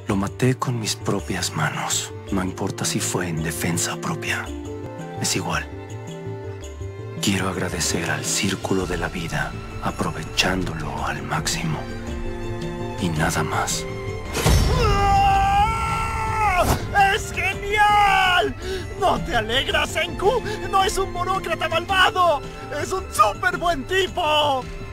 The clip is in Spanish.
Lo maté con mis propias manos. No importa si fue en defensa propia. Es igual. Quiero agradecer al círculo de la vida, aprovechándolo al máximo. Y nada más. ¡Es genial! ¿No te alegras, Senku? ¡No es un burócrata malvado! ¡Es un súper buen tipo!